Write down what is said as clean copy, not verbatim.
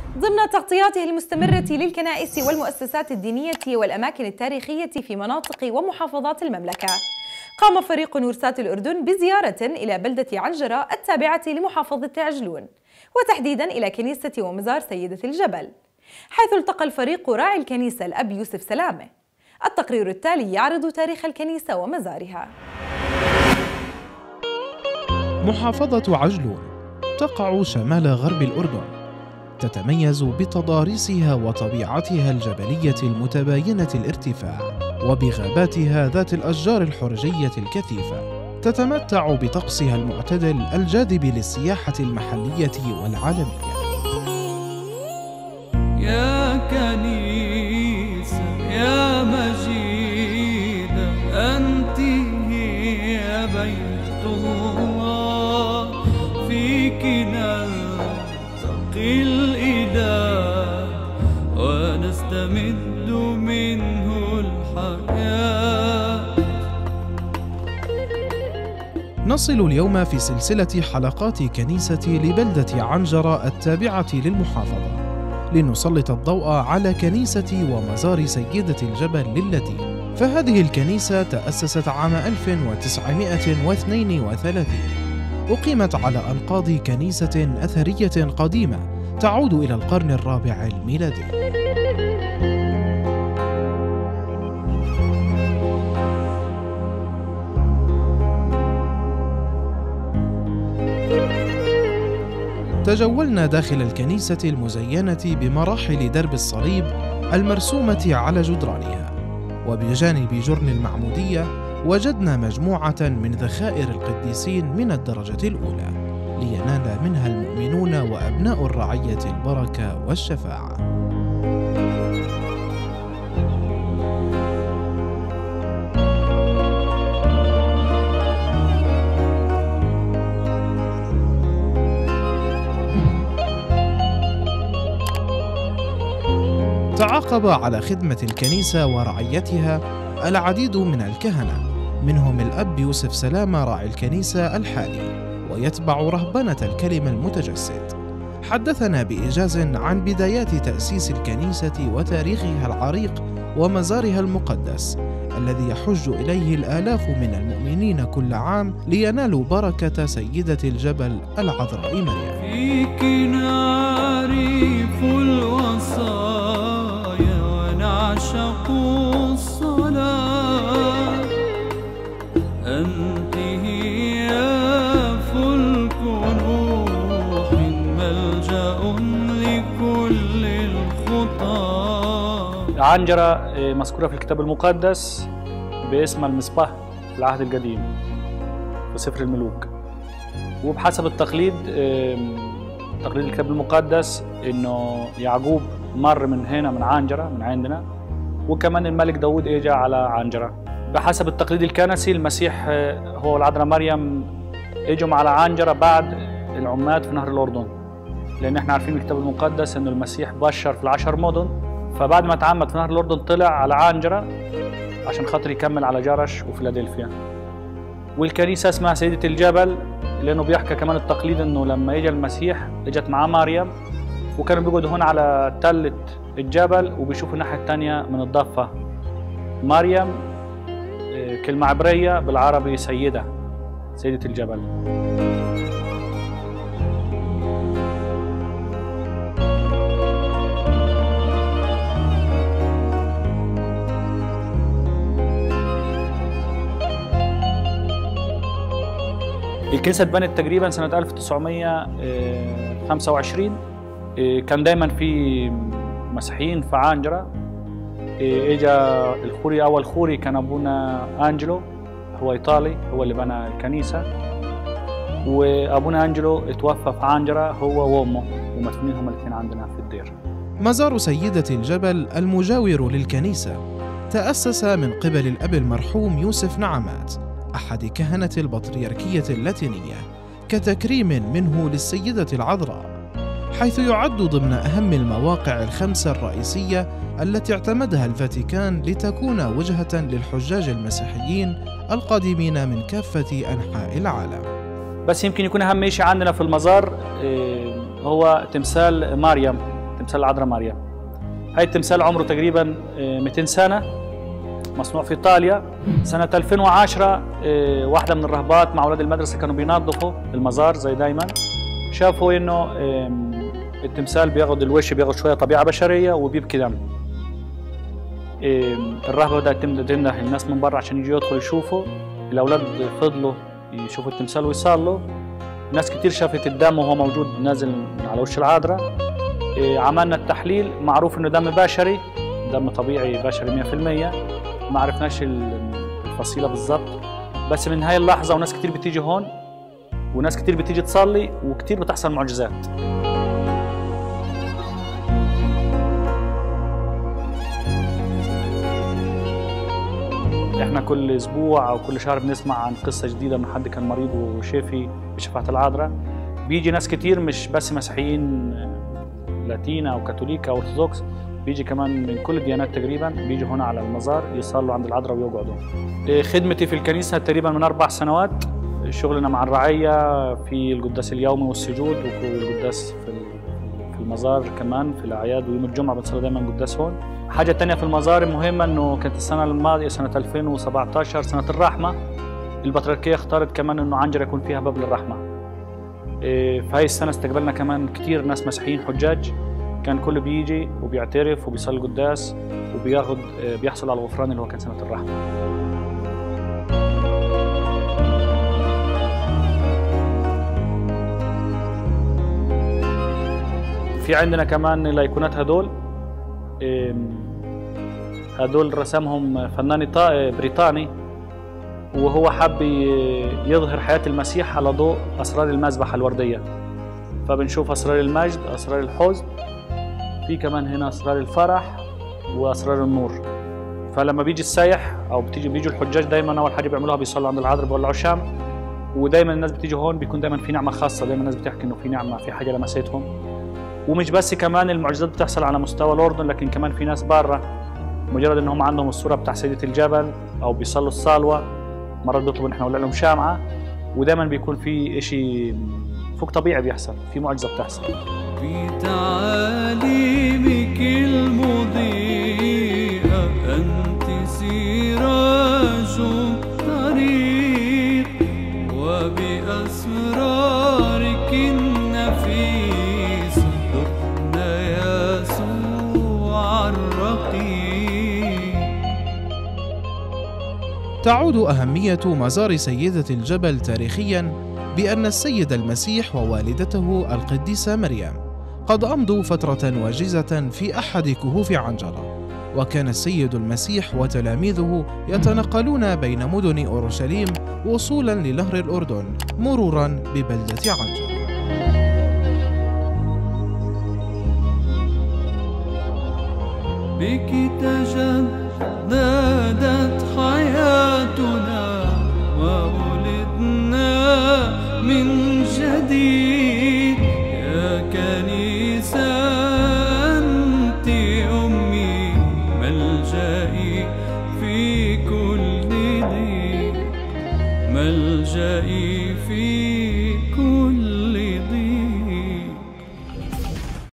ضمن تغطياته المستمرة للكنائس والمؤسسات الدينية والأماكن التاريخية في مناطق ومحافظات المملكة، قام فريق نورسات الأردن بزيارة إلى بلدة عنجرة التابعة لمحافظة عجلون، وتحديدا إلى كنيسة ومزار سيدة الجبل، حيث التقى الفريق راعي الكنيسة الأب يوسف سلامة. التقرير التالي يعرض تاريخ الكنيسة ومزارها. محافظة عجلون تقع شمال غرب الأردن، تتميز بتضاريسها وطبيعتها الجبلية المتباينة الارتفاع وبغاباتها ذات الأشجار الحرجية الكثيفة. تتمتع بطقسها المعتدل الجاذب للسياحة المحلية والعالمية. يا كنيسة يا مجيدة أنت هي بيت الله، فيك نلتقي الإله ونستمد منه الحياة. نصل اليوم في سلسلة حلقات كنيسة لبلدة عنجرة التابعة للمحافظة لنسلط الضوء على كنيسة ومزار سيدة الجبل للتين. فهذه الكنيسة تأسست عام 1932، أقيمت على أنقاض كنيسة أثرية قديمة تعود إلى القرن الرابع الميلادي. تجولنا داخل الكنيسة المزينة بمراحل درب الصليب المرسومة على جدرانها، وبجانب جرن المعمودية وجدنا مجموعة من ذخائر القديسين من الدرجة الأولى لينال منها المؤمنون وأبناء الرعية البركة والشفاعة. تعاقب على خدمة الكنيسة ورعيتها العديد من الكهنة، منهم الأب يوسف سلامة راعي الكنيسة الحالي ويتبع رهبنة الكلمة المتجسد. حدثنا بإيجاز عن بدايات تأسيس الكنيسة وتاريخها العريق ومزارها المقدس الذي يحج إليه الآلاف من المؤمنين كل عام لينالوا بركة سيدة الجبل العذراء مريم. فيك نعرف الوصايا ونعشق الصلاة، أنت هي فلك نوح ملجأ لكل الخطى. عنجرة مذكورة في الكتاب المقدس باسم المصباح في العهد القديم في سفر الملوك، وبحسب التقليد تقليد الكتاب المقدس انه يعقوب مر من هنا من عنجرة من عندنا، وكمان الملك داود اجى على عنجرة. بحسب التقليد الكنسي المسيح هو والعذراء مريم اجوا على عنجرة بعد العماد في نهر الأردن، لأن احنا عارفين الكتاب المقدس انه المسيح بشر في ال10 مدن، فبعد ما تعمد في نهر الأردن طلع على عنجرة عشان خاطر يكمل على جرش وفيلادلفيا. والكنيسة اسمها سيدة الجبل لأنه بيحكي كمان التقليد إنه لما إجا المسيح إجت معاه مريم، وكانوا بيقعدوا هنا على تلة الجبل وبيشوفوا الناحية التانية من الضفة. مريم كلمة عبرية بالعربي سيدة الجبل. الكنيسة اتبنت تقريبا سنة 1925. كان دايما في مسيحيين في عنجرة. اجا الخوري، اول خوري كان ابونا انجلو، هو ايطالي، هو اللي بنى الكنيسة، وابونا انجلو اتوفى في عنجرة هو وامه، ومدفونين هما الاثنين عندنا في الدير. مزار سيدة الجبل المجاور للكنيسة تأسس من قبل الأب المرحوم يوسف نعمات أحد كهنة البطريركية اللاتينية كتكريم منه للسيدة العذراء، حيث يعد ضمن أهم المواقع ال5 الرئيسية التي اعتمدها الفاتيكان لتكون وجهة للحجاج المسيحيين القادمين من كافة أنحاء العالم. بس يمكن يكون أهم شيء عندنا في المزار هو تمثال مريم تمثال العذراء مريم. هاي التمثال عمره تقريبا 200 سنة، مصنوع في إيطاليا. سنة 2010 واحدة من الرهبات مع أولاد المدرسة كانوا بينظفوا المزار زي دايما، شافوا إنه التمثال بياخد الوش، بياخد شوية طبيعة بشرية وبيبكي دم. الرهبة بدأت تنده الناس من برا عشان يجوا يدخلوا يشوفوا. الأولاد فضلوا يشوفوا التمثال ويصلوا. ناس كتير شافت الدم وهو موجود نازل على وش العذراء. عملنا التحليل، معروف إنه دم بشري، دم طبيعي بشري 100%. ما عرفناش الفصيلة بالضبط، بس من هاي اللحظة وناس كتير بتيجي هون وناس كتير بتيجي تصلي وكتير بتحصل معجزات. احنا كل اسبوع او كل شهر بنسمع عن قصة جديدة من حد كان مريض وشافي بشفاعة العذراء. بيجي ناس كتير مش بس مسيحيين لاتينا او كاثوليكا او ارثوذكس، بيجي كمان من كل الديانات تقريبا، بيجي هنا على المزار يصلوا عند العذراء ويقعدوا. خدمتي في الكنيسة تقريبا من 4 سنوات. شغلنا مع الرعية في القداس اليومي والسجود والقداس في المزار كمان في الأعياد، ويوم الجمعة بنصلي دايما قداس هون. حاجة تانية في المزار مهمة إنه كانت السنة الماضية سنة 2017 سنة الرحمة، البطريركية اختارت كمان إنه عنجرة يكون فيها باب للرحمة. في هاي السنة استقبلنا كمان كتير ناس مسيحيين حجاج، كان كله بيجي وبيعترف وبيصلي القداس وبياخد بيحصل على الغفران اللي هو كان سنة الرحمة. في عندنا كمان الايقونات هدول رسمهم فنان بريطاني، وهو حب يظهر حياة المسيح على ضوء أسرار المذبحة الوردية. فبنشوف أسرار المجد، أسرار الحزن، في كمان هنا أسرار الفرح وأسرار النور. فلما بيجي السايح أو بيجوا الحجاج دايما أول حاجة بيعملوها بيصلوا عند العذراء بيولعوا شمع، ودايما الناس بتيجي هون بيكون دايما في نعمة خاصة، دايما الناس بتحكي إنه في نعمة، في حاجة لمستهم. ومش بس كمان المعجزات بتحصل على مستوى الأردن، لكن كمان في ناس برا مجرد إنهم عندهم الصورة بتاع سيدة الجبل أو بيصلوا الصالوة، مرات بيطلبوا إن إحنا نولع لهم شمعة، ودايما بيكون في إشي فوق طبيعي بيحصل، في معجزة بتحصل. بتعاليمك المضيئة أنت سراج الطريق، وبأسرارك النفيسة دقنا يسوع الرقيق. تعود أهمية مزار سيدة الجبل تاريخياً بأن السيد المسيح ووالدته القديسة مريم قد أمضوا فترة وجيزة في أحد كهوف عنجرة، وكان السيد المسيح وتلاميذه يتنقلون بين مدن أورشليم وصولاً لنهر الأردن مروراً ببلدة عنجرة. بك تجددت حياتنا وولدنا من جديد، يا كنيسة أنت أمي ملجئي في كل ضيق، ملجئي في